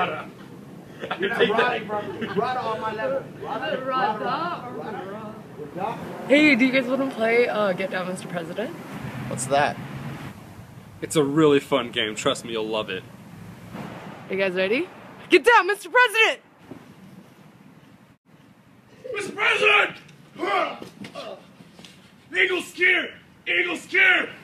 Rada. You're not rotting properly. Rada on my level. Hey, do you guys want to play Get Down, Mr. President? What's that? It's a really fun game. Trust me, you'll love it. Are you guys ready? Get down, Mr. President! Mr. President! Eagle scare! Eagle scare!